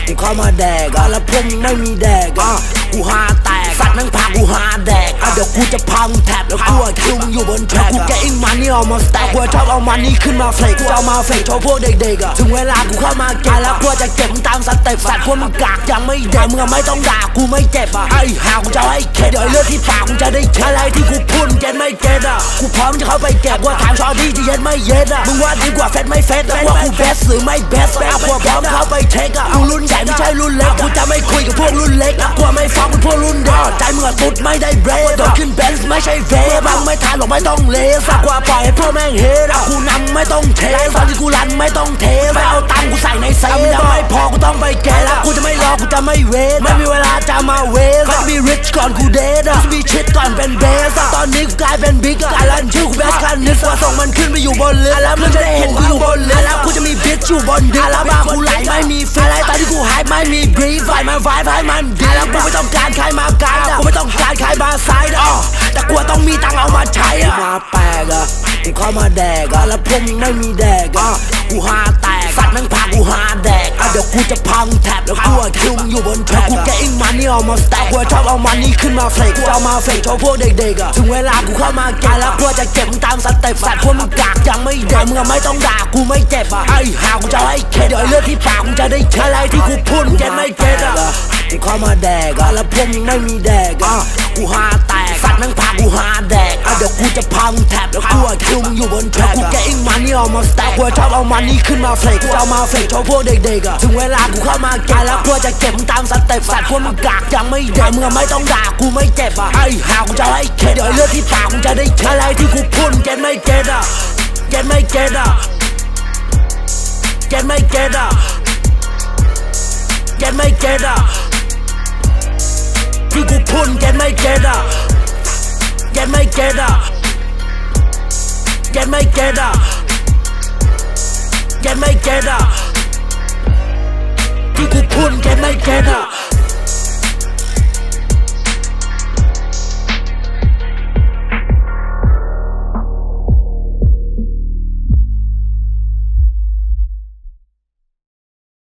กูเข้ามาแดกแล้วพวกมึงไม่มีแดกกูหาแตกสัตว์นั่งพากูหาแดกเดี๋ยวกูจะพังแท็บแล้วกูคิวมึงอยู่บนแทร็กกูแกอิงมันนี่เอามาสแต็กกูชอบเอามันนี่ขึ้นมาเฟกกูเอามาเฟกโชว์พวกเด็กๆถึงเวลากูเข้ามาเก็บแล้วกูจะเก็บตามสเต็ปสัตว์พวกมึงกากยังไม่เด็กมึงไม่ต้องด่ากูไม่เจ็บไอ้ห่ากูจะให้เข็ดเดี๋ยวเลือดที่ปากกูจะได้เช็ดอะไรที่กูพูดเก็ตไม่เก็ตกูพร้อมจะเข้าไปเก็บว่าถามชอที่จะเย็ดไม่เย็ดมึงว่าดีกว่าเฟสไม่เฟสว่ากูเบสหรือไม่เบสกูพร้อมเข้าไปเช็คกูรุ่นใหญ่ไม่ใช่รุ่นเล็กกูจะไม่คุยกับพวกรุ่นเล็กกูไม่ฟังพวกรุ่นเด็กใจมึงตุ๊ดไม่ได้เบรดโดดขึ้นเบนซ์ไม่ใช่เวฟบังไม่ทันหรอกไม่ต้องเลสกว่าปล่อยให้พวกแม่งเฮดกูนำไม่ต้องเทสตอนที่กูรันไม่ต้องเทสไม่เอาตังกูใส่ในเซฟยังไม่พอกูต้องไปแกแล้วกูจะไม่รอกูจะไม่เวทไม่มีเวลาจะมาเวสก็จะมีริชก่อนกูเดทจะมีชิดก่อนเป็นเบสตอนนี้กูกลายเป็นบิ๊กกลายลันชื่อกูแบทคันนิสว่าส่งมันขึ้นไปอยู่บนเรือแล้วมึงจะได้เห็นกูอยู่บนเรือแล้วกูจะมีบิชอยู่บนดินแล้วบากูไหลไม่มีฟิลตอนที่กูหายไม่มีบรีฟไฟมันไฟให้มันดีแล้วกูไม่ต้องการใครมาการกูไม่ต้องการใครมาไซด์แต่กูต้องมีตังเอามาใช้มาแปลกกูเข้ามาแดกแล้วพวกมึงไม่มีแดกกูหาแตกสัตว์นั่งพากูหาแดกเดี๋ยวกูจะพังแท็บแล้วกูคิวมึงอยู่บนแทร็กกูแกอิงมันนี่เอามาสแต็กกูชอบเอามันนี่ขึ้นมาเฟกกูเอามาเฟกโชว์พวกเด็กๆถึงเวลากูเข้ามาเก็บแล้วกูจะเก็บตามสเต็ปสัตว์พวกมึงกากยังไม่เด็กมึงไม่ต้องด่ากูไม่เจ็บไอ้ห่ากูจะให้เข็ดเดี๋ยวเลือดที่ปากกูจะได้เช็ดอะไรที่กูพูดเก็ตไม่เก็ตกูเข้ามาแดกแล้วพวกมึงไม่มีแดกกูหาแตกสัตว์นั่งพากูหาแดกเดี๋ยวกูจะพังแท็บแล้วกูคิวมึงอยู่บนแทร็กกูแกอิงมันนี่เอามาสแต็กกูชอบเอามันนี่ขึ้นมาเฟกกูเอามาเฟกโชว์พวกเด็กๆถึงเวลากูเข้ามาเก็บแล้วกูจะเก็บตามสเต็ปสัตว์พวกมึงกากยังไม่เด็กมึงไม่ต้องด่ากูไม่เจ็บไอ้ห่ากูจะให้เข็ดเดี๋ยวเลือดที่ปากกูจะได้เช็ดอะไรที่กูพูดเก็ตไม่เก็ตเก็ตไม่เก็ตเก็ตไม่เก็ตเก็ตไม่เก็ตที่กูพูดเก็ตไม่เก็ตเก็ตไม่เก็ตเก็ตไม่เก็ตเก็ตไม่เก็ตที่กูพูดเก็ตไม่เก็ต